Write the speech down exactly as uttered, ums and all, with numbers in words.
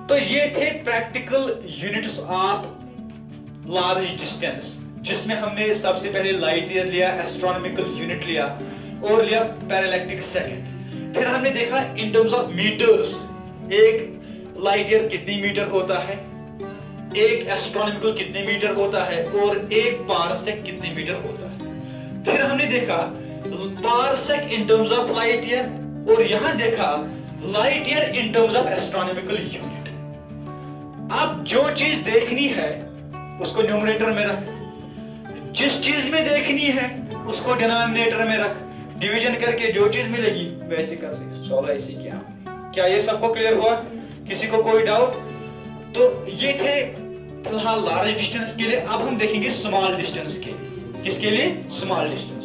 तो ये थे practical units of large distance, जिसमें हमने सबसे पहले लाइट ईयर लिया, एस्ट्रोनॉमिकल यूनिट लिया और लिया पैरालैक्टिक सेकंड। फिर हमने देखा इन टर्म्स ऑफ मीटर्स, एक लाइट ईयर कितनी मीटर होता है, एक एस्ट्रोनॉमिकल कितने मीटर होता है और एक पारसेक कितने मीटर होता है। फिर हमने देखा parsec in terms of light year और यहां देखा light year in terms of astronomical unit. अब जो चीज देखनी है उसको न्यूमरेटर में रख, जिस चीज में देखनी है उसको डिनोमिनेटर में रख, डिवीजन करके जो चीज मिलेगी वैसे कर ले। सॉल्व ऐसे किया हमने। क्या ये सबको क्लियर हुआ? किसी को कोई डाउट? तो ये थे फिलहाल लार्ज डिस्टेंस के लिए। अब हम देखेंगे स्मॉल डिस्टेंस के लिए। किसके लिए? Small distance.